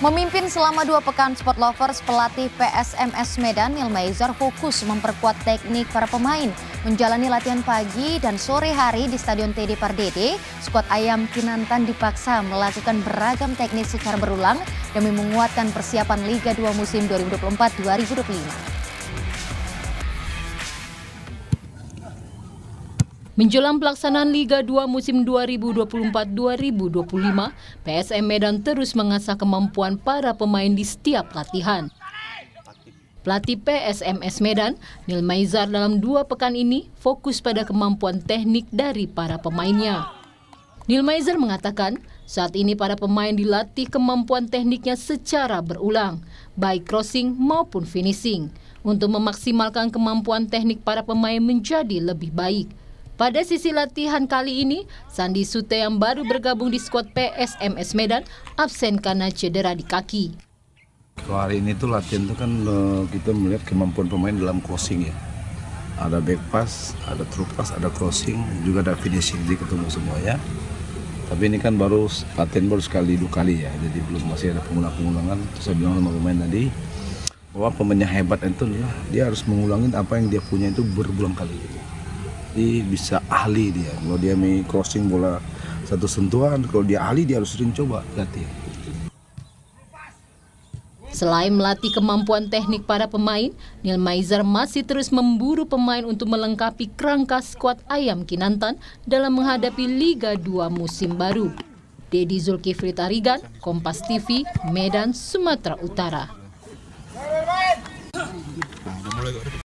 Memimpin selama 2 pekan Sport Lovers, pelatih PSMS Medan Neil Maizar fokus memperkuat teknik para pemain. Menjalani latihan pagi dan sore hari di Stadion TD Pardede, skuad Ayam Kinantan dipaksa melakukan beragam teknik secara berulang demi menguatkan persiapan Liga 2 musim 2024-2025. Menjelang pelaksanaan Liga 2 musim 2024-2025, PSM Medan terus mengasah kemampuan para pemain di setiap latihan. Pelatih PSMS Medan, Neil Maizar dalam 2 pekan ini fokus pada kemampuan teknik dari para pemainnya. Neil Maizar mengatakan, saat ini para pemain dilatih kemampuan tekniknya secara berulang, baik crossing maupun finishing, untuk memaksimalkan kemampuan teknik para pemain menjadi lebih baik. Pada sisi latihan kali ini, Sandi Sute yang baru bergabung di skuad PSMS Medan absen karena cedera di kaki. Kalau hari ini tuh latihan tuh kan kita melihat kemampuan pemain dalam crossing ya. Ada back pass, ada through pass, ada crossing, juga ada finishing, jadi ketemu semua ya. Tapi ini kan baru latihan baru sekali 2 kali ya, jadi belum masih ada pengulang-pengulangan. Terus saya bilang sama pemain tadi bahwa pemainnya hebat itu dia harus mengulangin apa yang dia punya itu berulang kali. Jadi bisa ahli dia. Kalau dia main crossing bola satu sentuhan, kalau dia ahli dia harus sering coba latih. Selain melatih kemampuan teknik para pemain, Neil Maizar masih terus memburu pemain untuk melengkapi kerangka skuad Ayam Kinantan dalam menghadapi Liga 2 musim baru. Dedi Zulkifli Tarigan, Kompas TV, Medan, Sumatera Utara.